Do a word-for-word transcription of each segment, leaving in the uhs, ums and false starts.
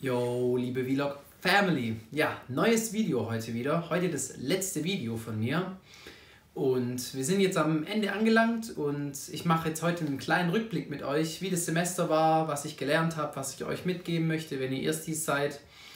Yo, liebe Vlog Family. Ja, neues Video heute wieder. Heute das letzte Video von mir. Und wir sind jetzt am Ende angelangt und ich mache jetzt heute einen kleinen Rückblick mit euch, wie das Semester war, was ich gelernt habe, was ich euch mitgeben möchte, wenn ihr Erstis seid.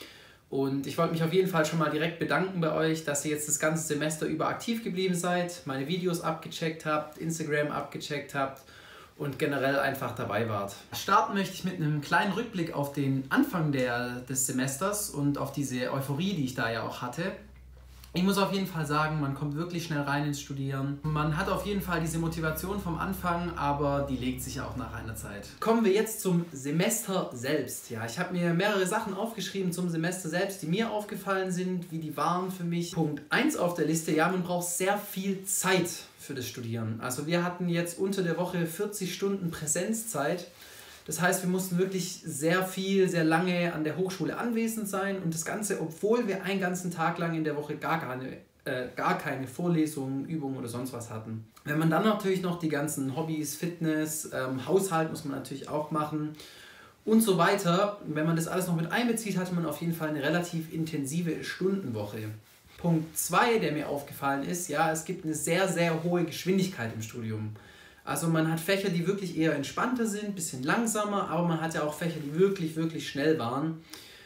Und ich wollte mich auf jeden Fall schon mal direkt bedanken bei euch, dass ihr jetzt das ganze Semester über aktiv geblieben seid, meine Videos abgecheckt habt, Instagram abgecheckt habt und generell einfach dabei wart. Starten möchte ich mit einem kleinen Rückblick auf den Anfang der, des Semesters und auf diese Euphorie, die ich da ja auch hatte. Ich muss auf jeden Fall sagen, man kommt wirklich schnell rein ins Studieren. Man hat auf jeden Fall diese Motivation vom Anfang, aber die legt sich auch nach einer Zeit. Kommen wir jetzt zum Semester selbst. Ja, ich habe mir mehrere Sachen aufgeschrieben zum Semester selbst, die mir aufgefallen sind, wie die waren für mich. Punkt eins auf der Liste, ja, man braucht sehr viel Zeit für das Studieren. Also wir hatten jetzt unter der Woche vierzig Stunden Präsenzzeit. Das heißt, wir mussten wirklich sehr viel, sehr lange an der Hochschule anwesend sein und das Ganze, obwohl wir einen ganzen Tag lang in der Woche gar keine, äh, gar keine Vorlesungen, Übungen oder sonst was hatten. Wenn man dann natürlich noch die ganzen Hobbys, Fitness, ähm, Haushalt muss man natürlich auch machen und so weiter. Wenn man das alles noch mit einbezieht, hatte man auf jeden Fall eine relativ intensive Stundenwoche. Punkt zwei, der mir aufgefallen ist, ja, es gibt eine sehr, sehr hohe Geschwindigkeit im Studium. Also man hat Fächer, die wirklich eher entspannter sind, ein bisschen langsamer, aber man hat ja auch Fächer, die wirklich, wirklich schnell waren,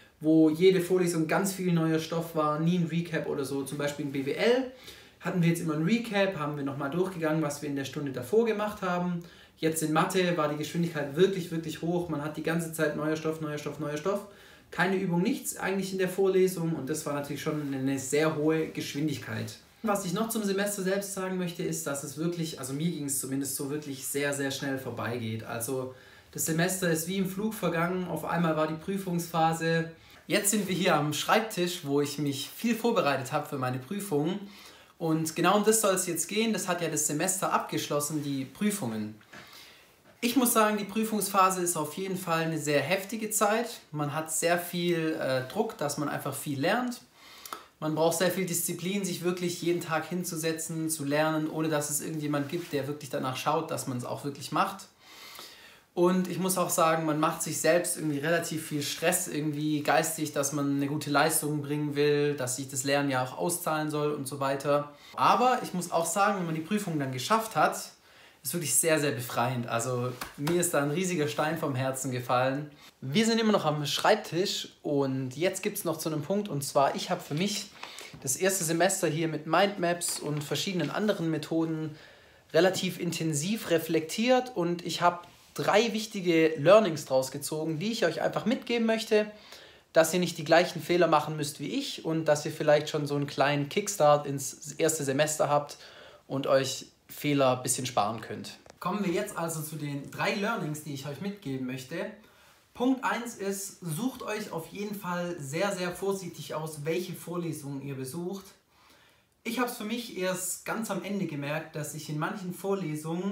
wo jede Vorlesung ganz viel neuer Stoff war, nie ein Recap oder so. Zum Beispiel in B W L hatten wir jetzt immer ein Recap, haben wir nochmal durchgegangen, was wir in der Stunde davor gemacht haben. Jetzt in Mathe war die Geschwindigkeit wirklich, wirklich hoch. Man hat die ganze Zeit neuer Stoff, neuer Stoff, neuer Stoff. Keine Übung, nichts eigentlich in der Vorlesung und das war natürlich schon eine sehr hohe Geschwindigkeit. Was ich noch zum Semester selbst sagen möchte, ist, dass es wirklich, also mir ging es zumindest so, wirklich sehr, sehr schnell vorbeigeht. Also das Semester ist wie im Flug vergangen, auf einmal war die Prüfungsphase. Jetzt sind wir hier am Schreibtisch, wo ich mich viel vorbereitet habe für meine Prüfungen. Und genau um das soll es jetzt gehen, das hat ja das Semester abgeschlossen, die Prüfungen. Ich muss sagen, die Prüfungsphase ist auf jeden Fall eine sehr heftige Zeit. Man hat sehr viel äh, Druck, dass man einfach viel lernt. Man braucht sehr viel Disziplin, sich wirklich jeden Tag hinzusetzen, zu lernen, ohne dass es irgendjemand gibt, der wirklich danach schaut, dass man es auch wirklich macht. Und ich muss auch sagen, man macht sich selbst irgendwie relativ viel Stress, irgendwie geistig, dass man eine gute Leistung bringen will, dass sich das Lernen ja auch auszahlen soll und so weiter. Aber ich muss auch sagen, wenn man die Prüfung dann geschafft hat, ist wirklich sehr, sehr befreiend. Also mir ist da ein riesiger Stein vom Herzen gefallen. Wir sind immer noch am Schreibtisch und jetzt gibt es noch zu einem Punkt und zwar, ich habe für mich das erste Semester hier mit Mindmaps und verschiedenen anderen Methoden relativ intensiv reflektiert und ich habe drei wichtige Learnings draus gezogen, die ich euch einfach mitgeben möchte, dass ihr nicht die gleichen Fehler machen müsst wie ich und dass ihr vielleicht schon so einen kleinen Kickstart ins erste Semester habt und euch Fehler ein bisschen sparen könnt. Kommen wir jetzt also zu den drei Learnings, die ich euch mitgeben möchte. Punkt eins ist, sucht euch auf jeden Fall sehr, sehr vorsichtig aus, welche Vorlesungen ihr besucht. Ich habe es für mich erst ganz am Ende gemerkt, dass ich in manchen Vorlesungen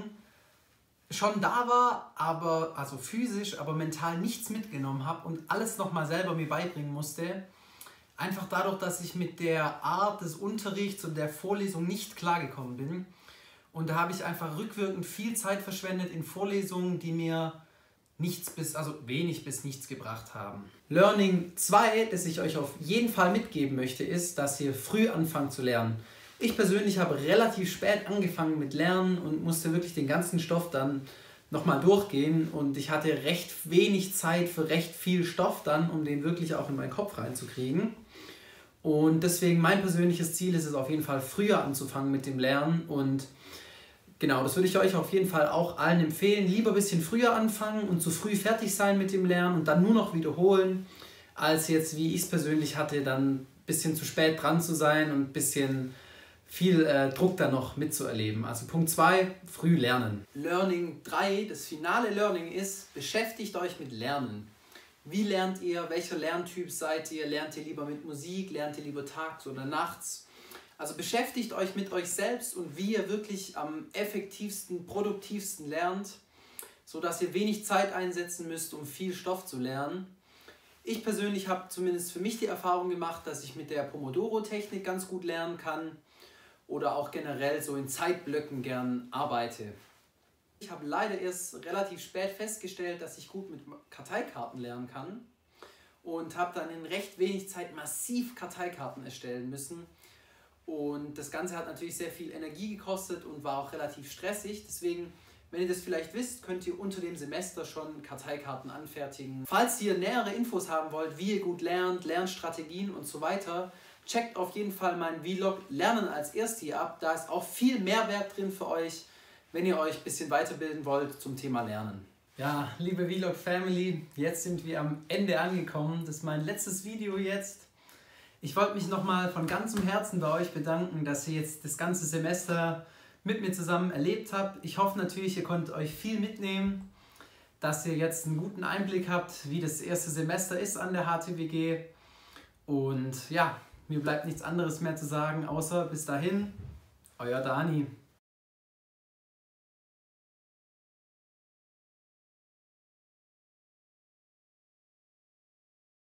schon da war, aber also physisch, aber mental nichts mitgenommen habe und alles nochmal selber mir beibringen musste. Einfach dadurch, dass ich mit der Art des Unterrichts und der Vorlesung nicht klargekommen bin. Und da habe ich einfach rückwirkend viel Zeit verschwendet in Vorlesungen, die mir nichts bis, also wenig bis nichts gebracht haben. Learning zwei, das ich euch auf jeden Fall mitgeben möchte, ist, dass ihr früh anfangt zu lernen. Ich persönlich habe relativ spät angefangen mit Lernen und musste wirklich den ganzen Stoff dann nochmal durchgehen. Und ich hatte recht wenig Zeit für recht viel Stoff dann, um den wirklich auch in meinen Kopf reinzukriegen. Und deswegen mein persönliches Ziel ist es auf jeden Fall, früher anzufangen mit dem Lernen und genau, das würde ich euch auf jeden Fall auch allen empfehlen. Lieber ein bisschen früher anfangen und zu früh fertig sein mit dem Lernen und dann nur noch wiederholen, als jetzt, wie ich es persönlich hatte, dann ein bisschen zu spät dran zu sein und ein bisschen viel äh, Druck dann noch mitzuerleben. Also Punkt zwei, früh lernen. Learning drei, das finale Learning ist, beschäftigt euch mit Lernen. Wie lernt ihr? Welcher Lerntyp seid ihr? Lernt ihr lieber mit Musik? Lernt ihr lieber tags oder nachts? Also beschäftigt euch mit euch selbst und wie ihr wirklich am effektivsten, produktivsten lernt, sodass ihr wenig Zeit einsetzen müsst, um viel Stoff zu lernen. Ich persönlich habe zumindest für mich die Erfahrung gemacht, dass ich mit der Pomodoro-Technik ganz gut lernen kann oder auch generell so in Zeitblöcken gern arbeite. Ich habe leider erst relativ spät festgestellt, dass ich gut mit Karteikarten lernen kann. und habe dann in recht wenig Zeit massiv Karteikarten erstellen müssen. Und das Ganze hat natürlich sehr viel Energie gekostet und war auch relativ stressig. Deswegen, wenn ihr das vielleicht wisst, könnt ihr unter dem Semester schon Karteikarten anfertigen. Falls ihr nähere Infos haben wollt, wie ihr gut lernt, Lernstrategien und so weiter, checkt auf jeden Fall meinen Vlog Lernen als Erste hier ab. Da ist auch viel Mehrwert drin für euch, wenn ihr euch ein bisschen weiterbilden wollt zum Thema Lernen. Ja, liebe Vlog Family, jetzt sind wir am Ende angekommen. Das ist mein letztes Video jetzt. Ich wollte mich nochmal von ganzem Herzen bei euch bedanken, dass ihr jetzt das ganze Semester mit mir zusammen erlebt habt. Ich hoffe natürlich, ihr konntet euch viel mitnehmen, dass ihr jetzt einen guten Einblick habt, wie das erste Semester ist an der H T W G. Und ja, mir bleibt nichts anderes mehr zu sagen, außer bis dahin, euer Dani.